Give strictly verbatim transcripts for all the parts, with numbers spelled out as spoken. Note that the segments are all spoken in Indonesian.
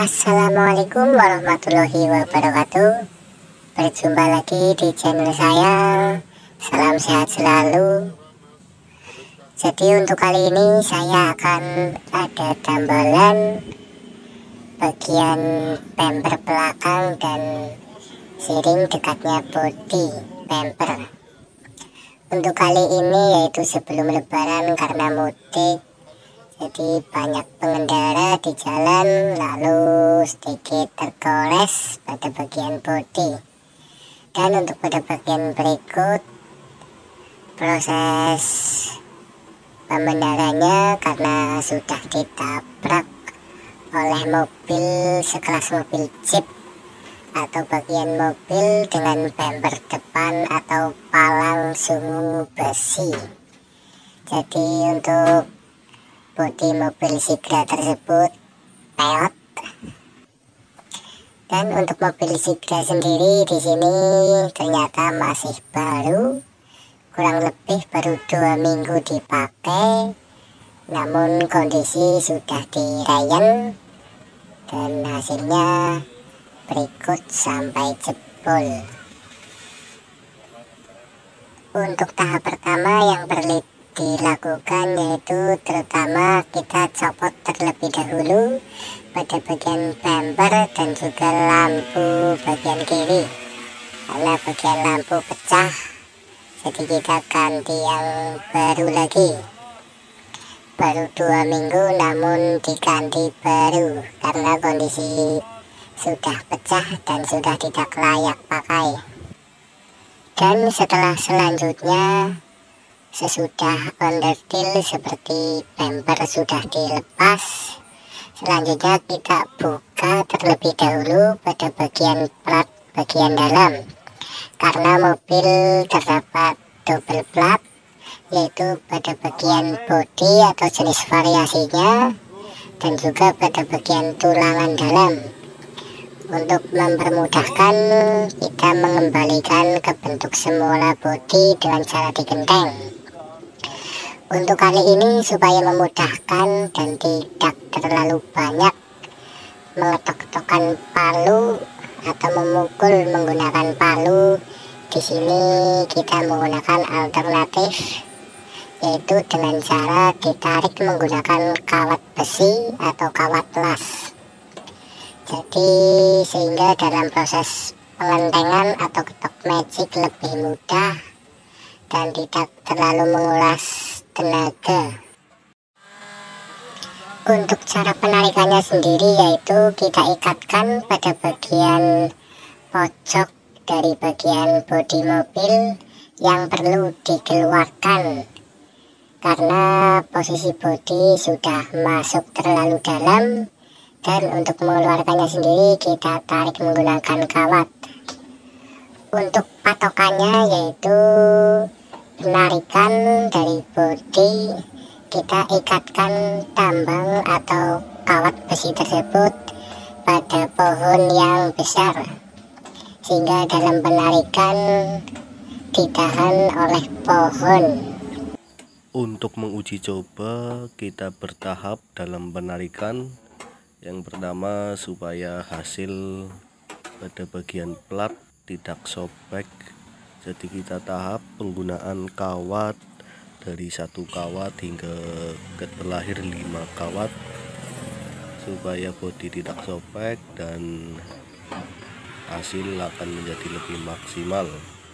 Assalamualaikum warahmatullahi wabarakatuh. Berjumpa lagi di channel saya. Salam sehat selalu. Jadi untuk kali ini saya akan ada tambalan bagian bumper belakang dan siring dekatnya bodi bumper. Untuk kali ini yaitu sebelum lebaran karena mudik, jadi banyak pengendara di jalan, lalu sedikit tergores pada bagian bodi. Dan untuk pada bagian berikut, proses pembenarannya karena sudah ditabrak oleh mobil sekelas mobil Jeep atau bagian mobil dengan bumper depan atau palang sumbu besi. Jadi untuk bodi mobil Sigra tersebut peot. Dan untuk mobil Sigra sendiri di sini ternyata masih baru, kurang lebih baru dua minggu dipakai, namun kondisi sudah dirayen dan hasilnya berikut sampai jebol. Untuk tahap pertama yang perlu dilakukan yaitu terutama kita copot terlebih dahulu pada bagian bumper dan juga lampu bagian kiri, karena bagian lampu pecah, jadi kita ganti yang baru lagi. Baru dua minggu namun diganti baru karena kondisi sudah pecah dan sudah tidak layak pakai. Dan setelah selanjutnya, sesudah onderdil seperti bumper sudah dilepas, selanjutnya kita buka terlebih dahulu pada bagian plat bagian dalam, karena mobil terdapat double plat, yaitu pada bagian bodi atau jenis variasinya dan juga pada bagian tulangan dalam. Untuk mempermudahkan, kita mengembalikan ke bentuk semula bodi dengan cara digenteng. Untuk kali ini supaya memudahkan dan tidak terlalu banyak mengetok-ketokkan palu atau memukul menggunakan palu, di sini kita menggunakan alternatif, yaitu dengan cara ditarik menggunakan kawat besi atau kawat las. Jadi sehingga dalam proses pengentengan atau ketok magic lebih mudah dan tidak terlalu menguras tenaga. Untuk cara penarikannya sendiri yaitu kita ikatkan pada bagian pojok dari bagian bodi mobil yang perlu dikeluarkan, karena posisi bodi sudah masuk terlalu dalam, dan untuk mengeluarkannya sendiri kita tarik menggunakan kawat. Untuk patokannya yaitu penarikan dari bodi, kita ikatkan tambang atau kawat besi tersebut pada pohon yang besar, sehingga dalam penarikan ditahan oleh pohon. Untuk menguji coba kita bertahap dalam penarikan. Yang pertama, supaya hasil pada bagian plat tidak sobek, jadi kita tahap penggunaan kawat dari satu kawat hingga ke terlahir lima kawat supaya bodi tidak sobek dan hasil akan menjadi lebih maksimal.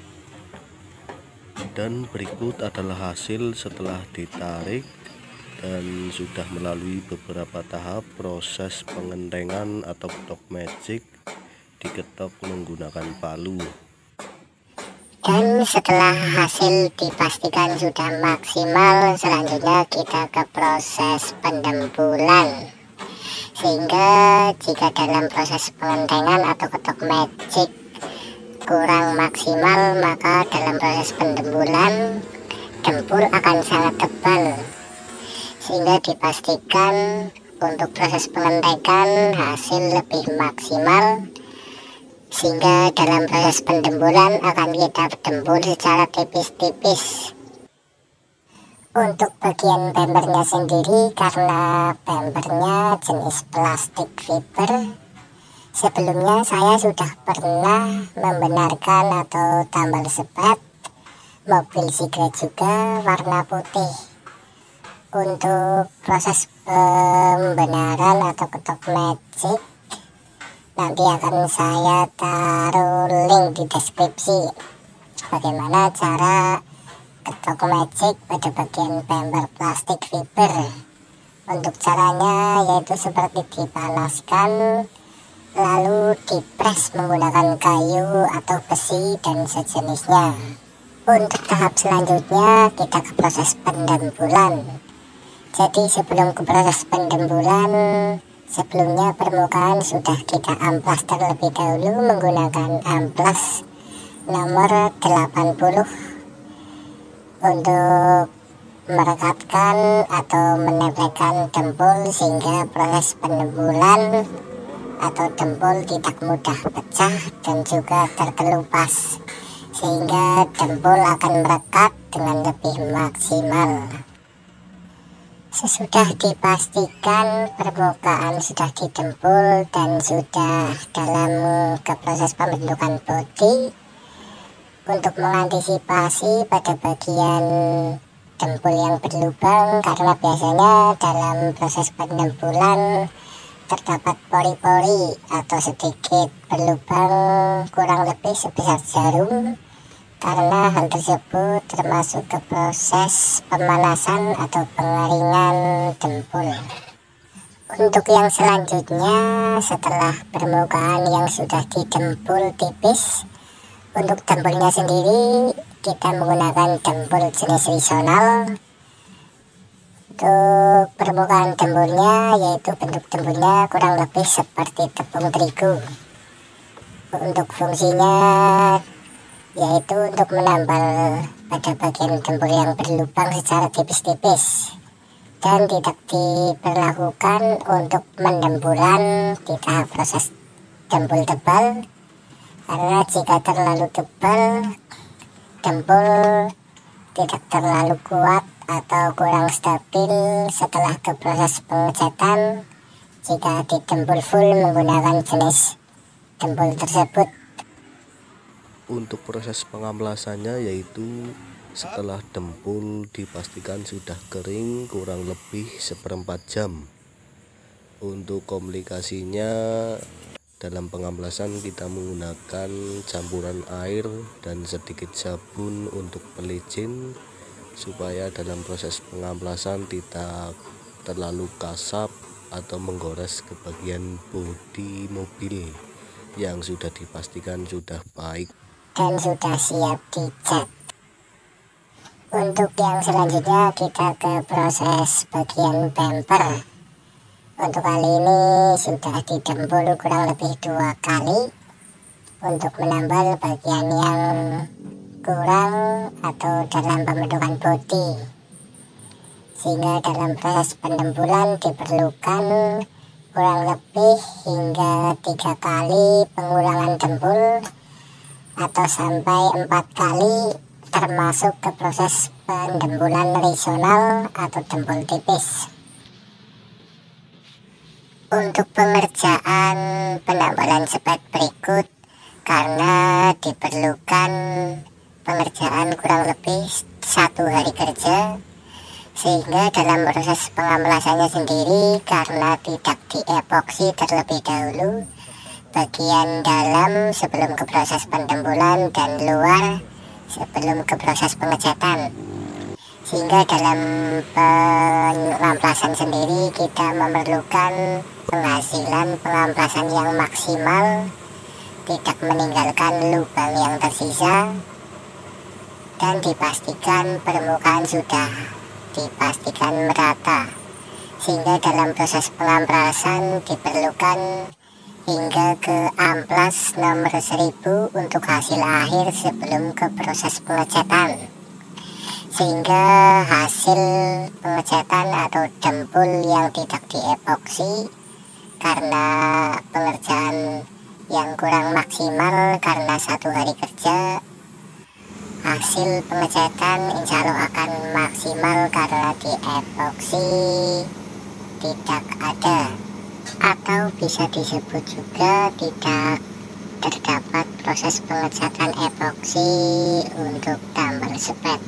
Dan berikut adalah hasil setelah ditarik dan sudah melalui beberapa tahap proses pengentengan atau ketok magic, diketok menggunakan palu. Dan setelah hasil dipastikan sudah maksimal, selanjutnya kita ke proses pendembulan, sehingga jika dalam proses pengentengan atau ketok magic kurang maksimal, maka dalam proses pendembulan dempul akan sangat tebal, sehingga dipastikan untuk proses pengentekan hasil lebih maksimal, sehingga dalam proses pendembulan akan kita dembul secara tipis-tipis. Untuk bagian bempernya sendiri, karena bempernya jenis plastik fiber, sebelumnya saya sudah pernah membenarkan atau tambal sepet mobil Sigra juga warna putih. Untuk proses pembenaran atau ketok magic nanti akan saya taruh link di deskripsi bagaimana cara ketok magic pada bagian bemper plastik fiber. Untuk caranya yaitu seperti dipanaskan lalu dipres menggunakan kayu atau besi dan sejenisnya. Untuk tahap selanjutnya kita ke proses pendembulan. Jadi sebelum ke proses pendembulan, sebelumnya permukaan sudah kita amplas terlebih dahulu menggunakan amplas nomor delapan puluh untuk merekatkan atau menempelkan dempul sehingga proses pendembulan atau dempul tidak mudah pecah dan juga terkelupas, sehingga dempul akan merekat dengan lebih maksimal. Sesudah dipastikan permukaan sudah didempul dan sudah dalam ke proses pembentukan bodi, untuk mengantisipasi pada bagian dempul yang berlubang, karena biasanya dalam proses pendempulan terdapat pori-pori atau sedikit berlubang kurang lebih sebesar jarum, karena hal tersebut termasuk ke proses pemanasan atau pengeringan dempul. Untuk yang selanjutnya, setelah permukaan yang sudah didempul tipis, untuk dempulnya sendiri kita menggunakan dempul jenis risonal. Untuk permukaan dempulnya yaitu bentuk dempulnya kurang lebih seperti tepung terigu. Untuk fungsinya yaitu untuk menambal pada bagian dempul yang berlubang secara tipis-tipis, dan tidak diperlakukan untuk mendembulan di tahap proses dempul tebal, karena jika terlalu tebal dempul tidak terlalu kuat atau kurang stabil setelah ke proses pengecatan jika didempul full menggunakan jenis dempul tersebut. Untuk proses pengamplasannya yaitu setelah dempul dipastikan sudah kering kurang lebih seperempat jam. Untuk komplikasinya dalam pengamplasan kita menggunakan campuran air dan sedikit sabun untuk pelicin, supaya dalam proses pengamplasan tidak terlalu kasar atau menggores ke bagian bodi mobil yang sudah dipastikan sudah baik dan sudah siap dicat. Untuk yang selanjutnya kita ke proses bagian bumper. Untuk kali ini sudah didempul kurang lebih dua kali untuk menambal bagian yang kurang atau dalam pembentukan bodi, sehingga dalam proses pendempulan diperlukan kurang lebih hingga tiga kali pengulangan dempul atau sampai empat kali, termasuk ke proses pendempulan risonal atau dempul tipis. Untuk pengerjaan penambalan sepet berikut, karena diperlukan pengerjaan kurang lebih satu hari kerja, sehingga dalam proses pengamplasannya sendiri karena tidak diepoksi terlebih dahulu bagian dalam sebelum ke proses pendempulan dan luar sebelum ke proses pengecatan, sehingga dalam pengamplasan sendiri kita memerlukan penghasilan pengamplasan yang maksimal, tidak meninggalkan lubang yang tersisa, dan dipastikan permukaan sudah dipastikan merata, sehingga dalam proses pengamplasan diperlukan hingga ke amplas nomor seribu untuk hasil akhir sebelum ke proses pengecatan, sehingga hasil pengecatan atau dempul yang tidak diepoksi karena pengerjaan yang kurang maksimal karena satu hari kerja, hasil pengecatan insya Allah akan maksimal karena di epoksi tidak ada, atau bisa disebut juga tidak terdapat proses pengecatan epoksi untuk tambal spet.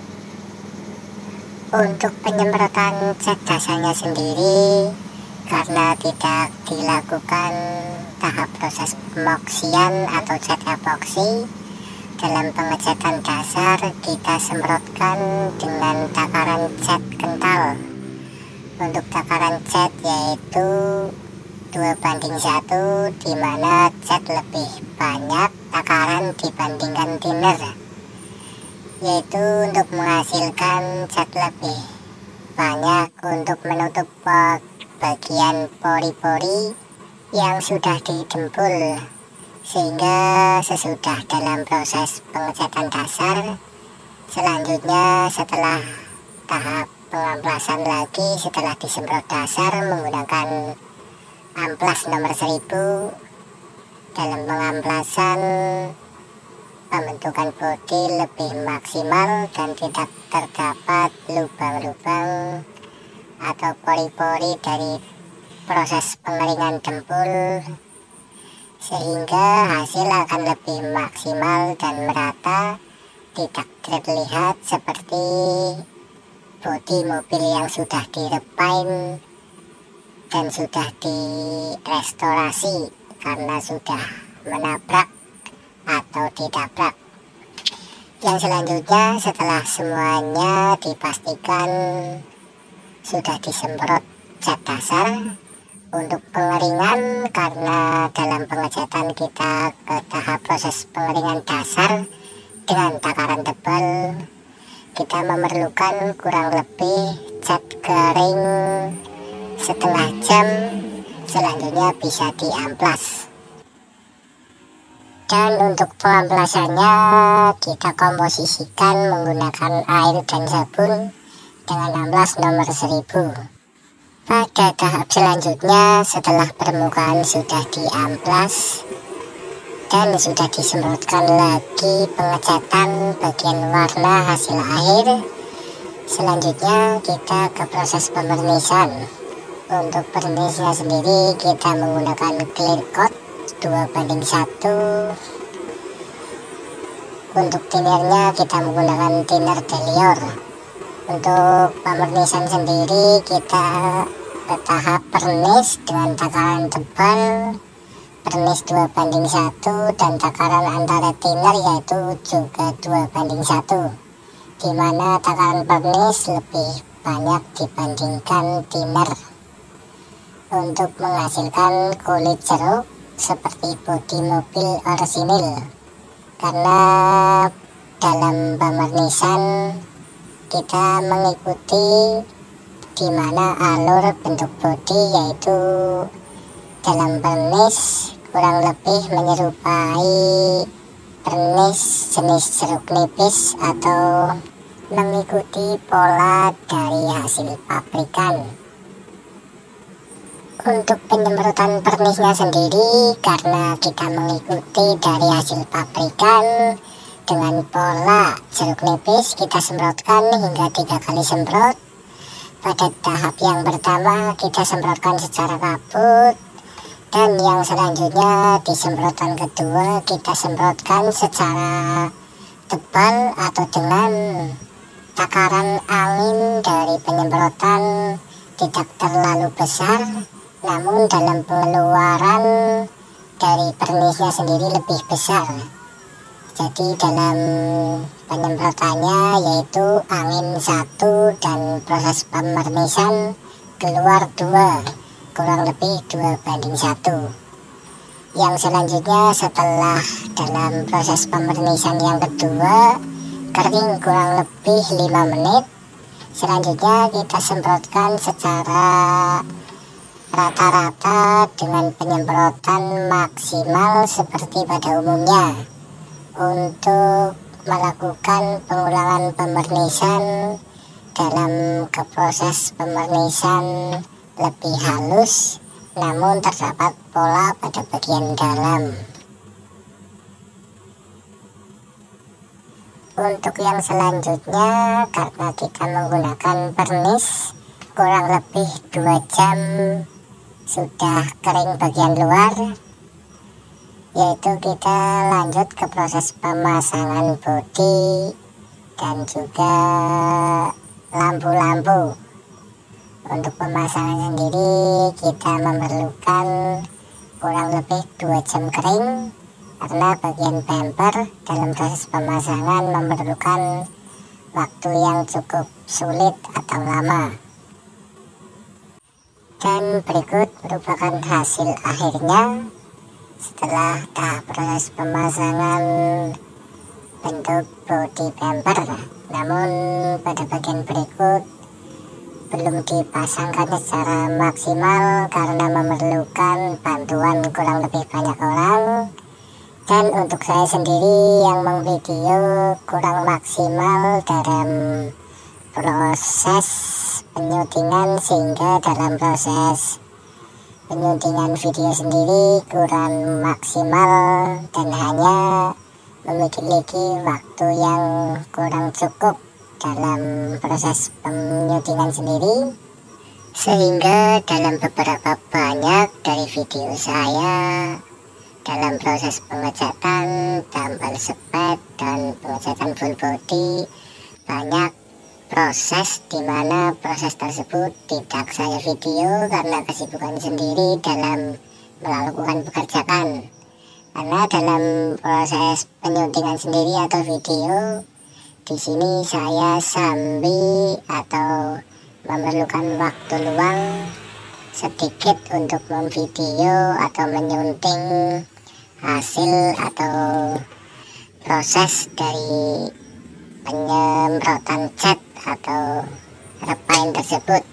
Untuk penyemprotan cat dasarnya sendiri, karena tidak dilakukan tahap proses pemoksian atau cat epoksi, dalam pengecatan dasar kita semprotkan dengan takaran cat kental. Untuk takaran cat yaitu dua banding satu, di mana cat lebih banyak takaran dibandingkan thinner, yaitu untuk menghasilkan cat lebih banyak untuk menutup bagian pori-pori yang sudah didempul, sehingga sesudah dalam proses pengecatan dasar, selanjutnya setelah tahap pengamplasan lagi, setelah disemprot dasar menggunakan amplas nomor seribu, dalam pengamplasan pembentukan bodi lebih maksimal dan tidak terdapat lubang-lubang atau pori-pori dari proses pengeringan dempul, sehingga hasil akan lebih maksimal dan merata, tidak terlihat seperti bodi mobil yang sudah direpaint dan sudah direstorasi karena sudah menabrak atau ditabrak. Yang selanjutnya, setelah semuanya dipastikan sudah disemprot cat dasar, untuk pengeringan, karena dalam pengecatan kita ke tahap proses pengeringan dasar dengan takaran tebal, kita memerlukan kurang lebih cat kering setengah jam, selanjutnya bisa diamplas. Dan untuk pengamplasannya kita komposisikan menggunakan air dan sabun dengan amplas nomor seribu. Pada tahap selanjutnya, setelah permukaan sudah diamplas dan sudah disemprotkan lagi pengecatan bagian warna hasil akhir, selanjutnya kita ke proses pemernisan. Untuk pernisnya sendiri kita menggunakan clear coat dua banding satu. Untuk thinnernya kita menggunakan thinner Delior. Untuk pemernisan sendiri kita ke tahap pernis dengan takaran tebal, pernis dua banding satu, dan takaran antara thinner yaitu juga dua banding satu, dimana takaran pernis lebih banyak dibandingkan thinner untuk menghasilkan kulit jeruk seperti bodi mobil orsinil. Karena dalam pemernisan kita mengikuti di mana alur bentuk bodi, yaitu dalam pernis kurang lebih menyerupai pernis jenis jeruk nipis atau mengikuti pola dari hasil pabrikan. Untuk penyemprotan pernisnya sendiri, karena kita mengikuti dari hasil pabrikan dengan pola jeruk nipis, kita semprotkan hingga tiga kali semprot. Pada tahap yang pertama kita semprotkan secara kabut, dan yang selanjutnya di semprotan kedua kita semprotkan secara tebal atau dengan takaran angin dari penyemprotan tidak terlalu besar, namun dalam pengeluaran dari pernisnya sendiri lebih besar. Jadi dalam penyemprotannya yaitu angin satu dan proses pemernisan keluar dua, kurang lebih dua banding satu. Yang selanjutnya setelah dalam proses pemernisan yang kedua kering kurang lebih lima menit, selanjutnya kita semprotkan secara rata-rata dengan penyemprotan maksimal seperti pada umumnya untuk melakukan pengulangan pemernisan dalam ke proses pemernisan lebih halus, namun terdapat pola pada bagian dalam. Untuk yang selanjutnya, karena kita menggunakan pernis, kurang lebih dua jam sudah kering bagian luar, yaitu kita lanjut ke proses pemasangan bodi dan juga lampu-lampu. Untuk pemasangan sendiri kita memerlukan kurang lebih dua jam kering, karena bagian bumper dalam proses pemasangan memerlukan waktu yang cukup sulit atau lama. Dan berikut merupakan hasil akhirnya setelah tahap proses pemasangan bentuk bodi bumper. Namun pada bagian berikut belum dipasangkan secara maksimal karena memerlukan bantuan kurang lebih banyak orang, dan untuk saya sendiri yang memvideo kurang maksimal dalam proses penyutingan, sehingga dalam proses penyutingan video sendiri kurang maksimal dan hanya memiliki waktu yang kurang cukup dalam proses penyutingan sendiri, sehingga dalam beberapa banyak dari video saya dalam proses pengecatan, tambal spek, dan pengecatan full body, banyak proses di mana proses tersebut tidak saya video karena kesibukan sendiri dalam melakukan pekerjaan. Karena dalam proses penyuntingan sendiri atau video, di sini saya sambil atau memerlukan waktu luang sedikit untuk memvideo atau menyunting hasil atau proses dari penyemprotan cat atau repaint tersebut.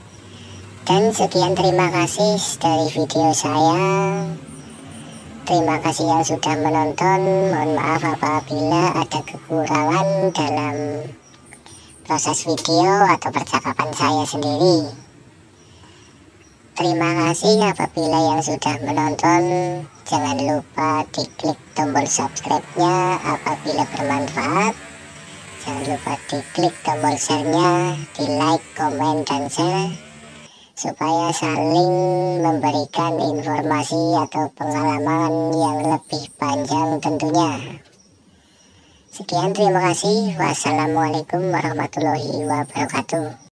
Dan sekian, terima kasih dari video saya. Terima kasih yang sudah menonton. Mohon maaf apabila ada kekurangan dalam proses video atau percakapan saya sendiri. Terima kasih apabila yang sudah menonton. Jangan lupa diklik tombol subscribe-nya apabila bermanfaat. Jangan lupa diklik tombol share-nya, di like, komen, dan share, supaya saling memberikan informasi atau pengalaman yang lebih panjang tentunya. Sekian, terima kasih. Wassalamualaikum warahmatullahi wabarakatuh.